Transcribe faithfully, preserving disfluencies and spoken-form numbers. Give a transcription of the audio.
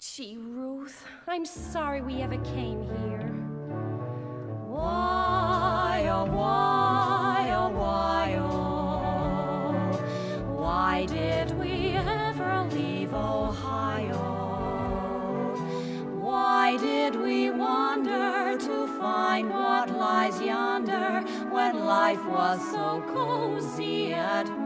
Gee, Ruth, I'm sorry we ever came here. Why, oh, why, oh, why, oh, why did we ever leave Ohio? Why did we wander to find what lies yonder when life was so cozy at home?